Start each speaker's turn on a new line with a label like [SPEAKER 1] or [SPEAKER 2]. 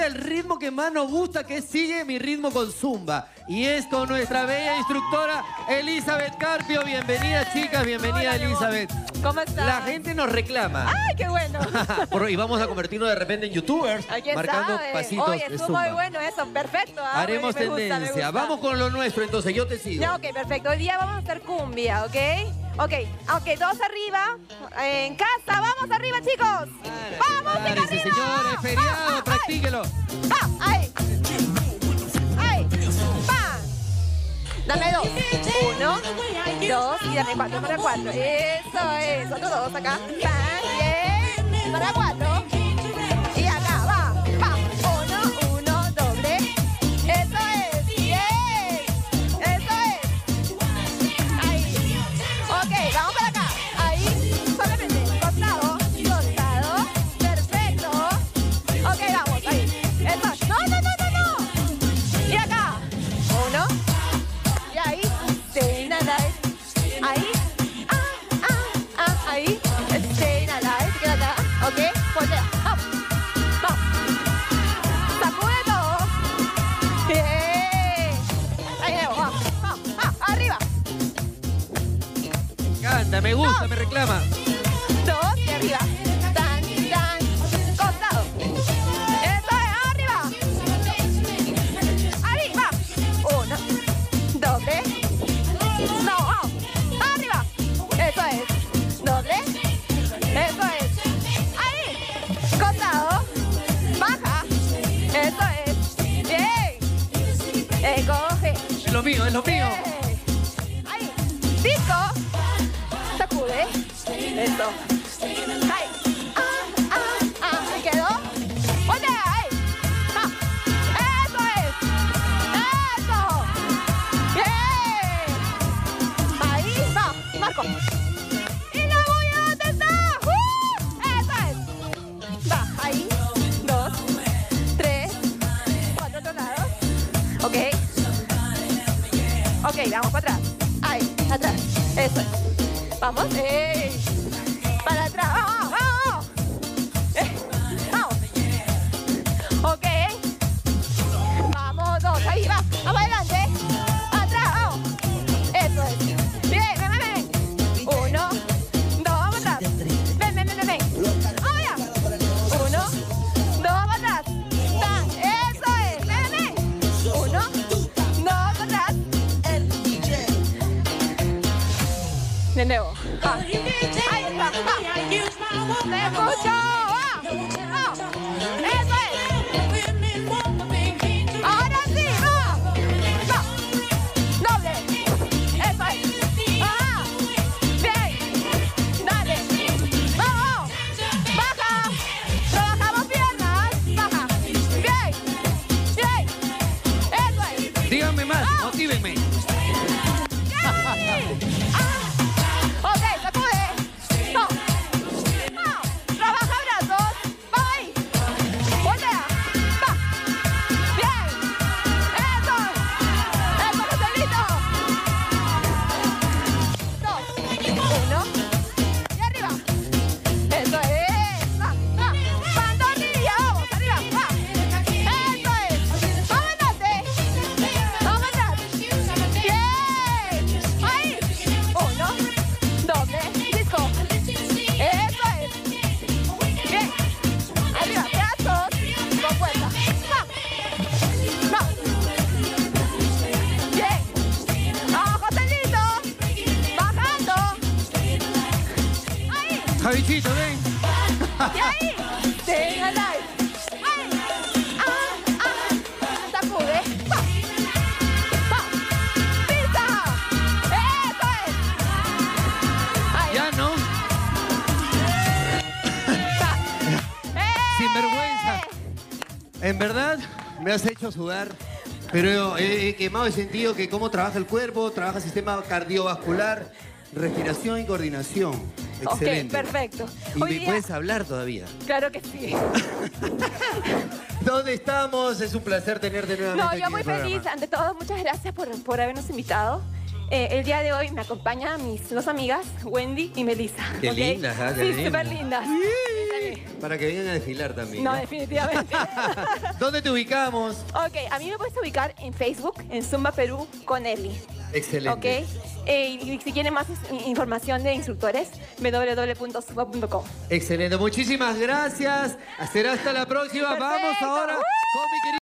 [SPEAKER 1] el ritmo que más nos gusta, que sigue mi ritmo con Zumba. Y es con nuestra bella instructora Elizabeth Carpio. Bienvenida, chicas, bienvenida. Hola, Elizabeth.
[SPEAKER 2] ¿Cómo estás?
[SPEAKER 1] La gente nos reclama.
[SPEAKER 2] ¡Ay, qué bueno!
[SPEAKER 1] Y vamos a convertirnos de repente en youtubers, marcando pasitos
[SPEAKER 2] Oye,
[SPEAKER 1] de
[SPEAKER 2] estuvo
[SPEAKER 1] Zumba.
[SPEAKER 2] muy bueno eso, perfecto.
[SPEAKER 1] Haremos
[SPEAKER 2] me gusta,
[SPEAKER 1] tendencia.
[SPEAKER 2] me gusta.
[SPEAKER 1] Vamos con lo nuestro, entonces yo te sigo.
[SPEAKER 2] Ya, ok, perfecto. Hoy día vamos a hacer cumbia, ¿ok? Ok, aunque dos arriba, en casa, vamos arriba, chicos. ¡Vamos, arriba!
[SPEAKER 1] Señores, feriado, practíquelo.
[SPEAKER 2] ¡Va! ¡Ahí! ¡Ahí! ¡Va! Dame dos. Uno, dos, y dame cuatro para cuatro. Eso es. Otro dos acá. Va, bien. Para cuatro. Y acá, va. Va. Uno, doble. Eso es. Bien. Eso es. Ahí. Ok, vamos para acá. Ahí. Solamente. Costado. Costado. Perfecto. Ok, vamos. Ahí. Eso es. No. Y acá. Uno. Y ahí. Stay alive. Ahí. Ahí. Stay alive. Queda acá. Ok. Voltea. Up. Vamos. Sacude todo. Bien. Ahí vamos. Vamos. Arriba.
[SPEAKER 1] Me encanta, me gusta, me reclama.
[SPEAKER 2] Dos. Y arriba. Tan. Costado. Eso es. Arriba. Ahí. Va. Uno. Doble. No. Vamos. Arriba. Eso es. Doble. Eso es. Ahí. Costado. Baja. Eso es. Bien. Coge.
[SPEAKER 1] Es lo mío, es lo mío.
[SPEAKER 2] Ahí. Disco. Sacude. Eso. Ahí. Ahí quedó. Voltea. Ahí. Va. Eso es. Eso. Bien. Ahí va. Marco. Y luego ya dónde está. Eso es. Va. Ahí. Dos. Tres. Cuatro otro lado. Ok. Ok, vamos para atrás. Ahí, atrás. Eso es. Vamos. Para atrás. Vamos. Vamos. Ok. Vamos, dos. Ahí va. Vamos adelante. Atrás. Vamos. Eso es. Bien, ven. Uno. Dos. Vamos atrás. Ven. Vamos allá. Uno. Dos. Vamos atrás. Tan. Eso es. Ven. Uno. Dos. Atrás. De nuevo. Ahí está. Te escucho. Eso es. Ahora sí. Va. Doble. Eso es. Bien. Dale. Vamos. Baja. Trabajamos piernas. Baja. Bien. Eso es.
[SPEAKER 1] Díganme más, motívenme.
[SPEAKER 2] Ok, sacude. No. Trabaja brazos. Va ahí. Voltea. Va. Bien. Eso. Joselito. Dos. Uno. Y arriba. Eso es. Va. Pantorrilla. Vamos. Arriba. Va. Eso es. Vamos adelante. Vamos atrás. Bien. Ahí. Uno. Doble. Disco. Eso es. Bien. Arriba. Brazos. Con fuerza. Va. Bien. Vamos, Joselito. Bajando. Ahí.
[SPEAKER 1] Javichito, ven.
[SPEAKER 2] Y ahí. Stay alive. Ahí. Sacude. Va. Pisa. Eso es. Ahí.
[SPEAKER 1] Ya no. Sinvergüenza. En verdad, me has hecho sudar. Pero he quemado, he sentido que cómo trabaja el cuerpo, trabaja el sistema cardiovascular, respiración y coordinación. Excelente.
[SPEAKER 2] Ok, perfecto.
[SPEAKER 1] Y
[SPEAKER 2] Hoy
[SPEAKER 1] me
[SPEAKER 2] día-
[SPEAKER 1] puedes hablar todavía.
[SPEAKER 2] Claro que sí.
[SPEAKER 1] ¿Dónde estamos? Es un placer tenerte nuevamente
[SPEAKER 2] No,
[SPEAKER 1] aquí
[SPEAKER 2] yo
[SPEAKER 1] en
[SPEAKER 2] muy
[SPEAKER 1] el programa.
[SPEAKER 2] feliz. Ante todo, muchas gracias por habernos invitado. El día de hoy me acompañan mis dos amigas, Wendy y Melissa.
[SPEAKER 1] Qué
[SPEAKER 2] ¿ok?
[SPEAKER 1] lindas, ¿ah? Qué
[SPEAKER 2] Sí,
[SPEAKER 1] lindas.
[SPEAKER 2] súper lindas.
[SPEAKER 1] Para que vengan a desfilar también.
[SPEAKER 2] No, definitivamente.
[SPEAKER 1] ¿Dónde te ubicamos?
[SPEAKER 2] Ok, a mí me puedes ubicar en Facebook, en Zumba Perú con Eli.
[SPEAKER 1] Excelente.
[SPEAKER 2] Ok. Y si quieren más información de instructores, www.zumba.com.
[SPEAKER 1] Excelente. Muchísimas gracias. Será hasta la próxima.
[SPEAKER 2] Perfecto.
[SPEAKER 1] Vamos ahora con mi querido